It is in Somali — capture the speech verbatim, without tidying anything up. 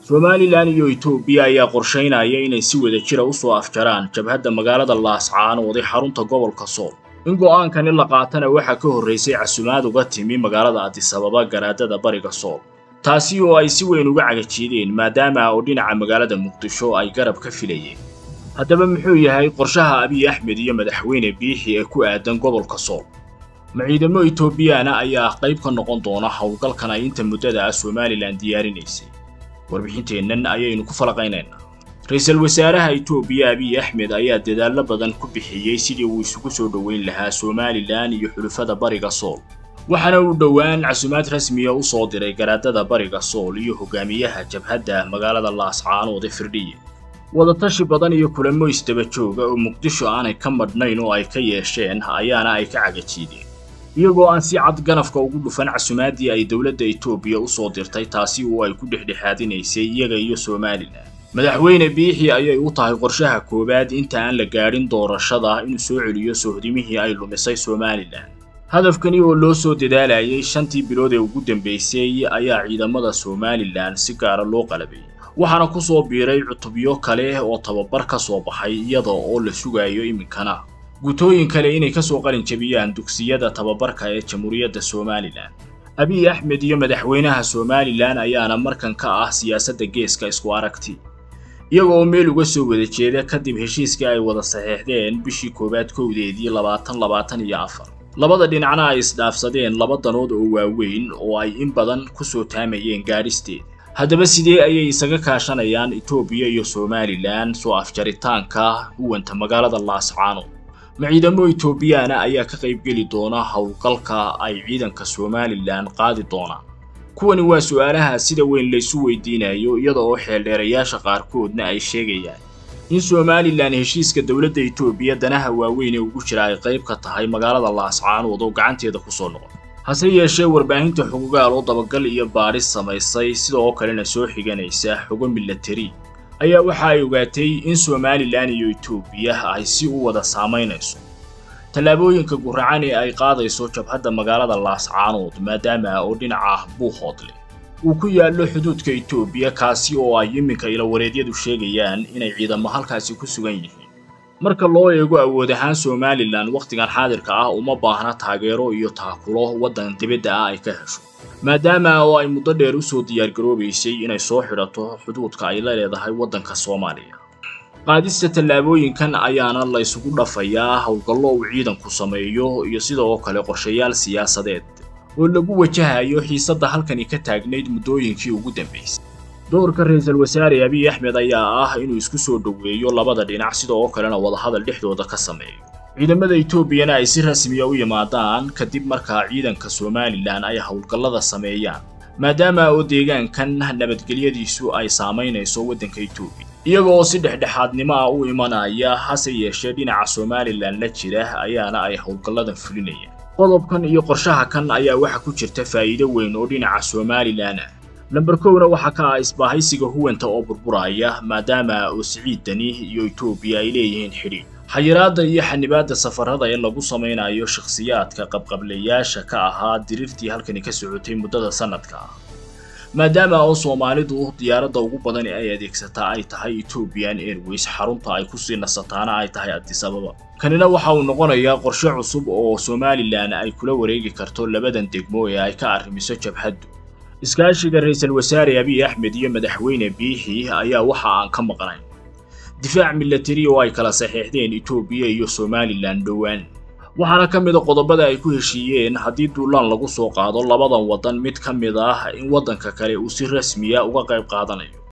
Somaliland iyo Ethiopia ayaa qorsheynaya inay si wada jir ah u soo afjaraan jabhadda magaalada Laascaanood ee xarunta gobolka Sool. In go'aankani la qaatana waxa ka horeysay casuumaad uga timi magaalada Addis Ababa garaadada bariga Sool. Taasi oo ay si weyn uga cagajiideen maadaama oo dhinaca magaalada Muqdisho ay garab ka filayeen. Haddaba muxuu yahay qorshaha Abiy Ahmed iyo madaxweyne Biixi ee ku aadan gobolka Sool? Ciidamo Ethiopiana ayaa qayb ka noqon doona hawlgalkan ay inta muddada Somaliland diyaarinaysay. warbixinteennan ayaynu ku falaqaynaynaa. Ra'iisul Wasaaraha Ethiopia Abiy Ahmed ayaa dadaal badan ku bixiyay sidii uu isugu soo dhaweyn lahaa Somaliland iyo xulafada bariga Sool. Waxaana uu dhawaan casuumaad rasmi ah u soo diray garaadada bariga Sool iyo hogaamiyaha jabhadda magaalada Laascaanood ee Firdhiye. Wadatashi badan iyo kulamo isdaba joog ah oo Muqdisho aanay ka madhnayn oo ay ka yeesheen ayaana ay ka cagajiideen. iyagoo aan si cad ganafka ugu dhufan casuumaadii ay dawladda Ethiopia u soo dirtay taasi oo ay ku dhexdhexaadinaysay iyaga iyo Somaliland. Madaxweyne Biixi ayay u tahay qorshaha koobaad inta aan la gaarin doorashada inuu soo celiyo sohdimihii ay lumisay Somaliland. hadafkani oo loo soo dadaalayay shantii bilood ee ugu dambeysay ayaa ciidamada Somaliland si gaar ah loo qalabay. waxaana ku soo biiray cutubyo kale oo tababar ka soo baxay iyadoo oo la sugayo iminkana gutooyin kale inay ka soo qalin jabiyaan dugsiyada tababarka ee Jamhuuriyadda Somaliland. Abiy Ahmed iyo madaxweynaha Somaliland ayaana markan ka ah siyaasadda geeska isku aragti. iyagoo meel uga soo wada jeeda kadib heshiiska ay wada saxeexdeen bishii koobaad kowdeedii labaatan labaatan iyo afar. labada dhinacna ay isdhaafsadeen laba danood oo waaweyn oo ay in badan ku soo taamayeen gaadhisteeda. haddaba sidee ayay isaga kaashanayaan Ethiopia iyo Somaliland soo afjaritaanka huwanta magaalada Laascaanood? ciidamo Ethiopiana ayaa ka qayb gali doona hawlgalka ay ciidanka Somaliland qaadi doonaan. kuwani waa su'aalaha sida weyn la isu weydiinayo iyadoo xeeldheerayaasha qaarkoodna ay sheegayaan in Somaliland heshiiska dawladda Ethiopia danaha waaweyn ee ugu jira ay qayb ka tahay magaalada Laascaanood oo gacanteeda ku soo noqon. hase yeeshee warbaahinta xuquuqaal oo dabagal iyo baaris samaysay sidoo kalena soo xiganaysa xogo military ayaa waxa ay ogaatay in Somaliland iyo Ethiopia ay si u wada saameynayso talaabooyinka guracan ee ay qaadayso jabhadda magaalada Laascaanood maadaama oo dhinaca Buuhoodle uu ku yaalo xuduudka Ethiopia kaasi oo ay iminka ila wareedyadu sheegayaan inay ciidamo halkaasi ku sugan yihiin. marka loo eego awood ahaan Somaliland waqtigan xaadirka ah uma baahna taageero iyo taakulo wadan dibadda ah ay ka hesho maadaama oo ay muddo dheer u soo diyaar garoobaysay inay soo xidhato xuduudka ay la leedahay wadanka Soomaaliya. qaadista talaabooyinkan ayaana la isugu dhafayaa hawlgallo uu ciidanku sameeyo iyo sidoo kale qorshayaal siyaasadeed oo lagu wajahayo xiisadda halkani ka taagnayd muddooyinkii ugu dambeysay. doorka ra'iisul wasaare Abiy Ahmed ayaa ah inuu isku soo dhaweeyo labada dhinac sidoo kalena wada hadal dhexdooda ka sameeyo. ciidamada Ethiopia ay si rasmi ah u yimaadaan kadib markaa ciidanka Somaliland ay hawlgallada sameeyaan maadaama oo deegaankan nabadgelyadiisu ay saameynayso wadanka Ethiopia. iyagoo si dhexdhexaadnimo ah u imanaya hase yeeshee dhinaca Somaliland la jira ayaana ay hawlgalladan fulinayaan. qodobkan iyo qorshaha kan ayaa waxa ku jirta faa'iido weyn oo dhinaca Somaliland ah. number kowna waxa ka ah isbaahaysiga huwanta oo burburaya maadaama oo Siciidani iyo Ethiopia ay leeyihiin xiriir. xayiraadda iyo xanibaadda safarada ee lagu sameynayo shakhsiyaadka qabqablayaasha ka ahaa dirirtii halkani ka socotay muddada sanadka ah. maadaama oo Soomaalidu diyaaradda ugu badan ee ay adeegsataa ay tahay Ethiopian Airways xarunta ay ku sii nasataana ay tahay Addis Ababa. kanina waxa uu noqonayaa qorshe cusub oo Somaliland ay kula wareegi karto labadan degmo ee ay ka arrimiso jabhaddu. iskaashiga ra'iisul wasaare Abiy Ahmed iyo madaxweyne Biixi ayaa waxa aan ka maqnayn difaac military oo ay kala saxeexdeen Ethiopia iyo Somaliland dhawaan. waxaana ka mid ah qodobada ay ku heshiiyeen haddii duulaan lagu soo qaado labadan wadan mid ka mid ah in wadanka kale uu si rasmi ah uga qayb qaadanayo.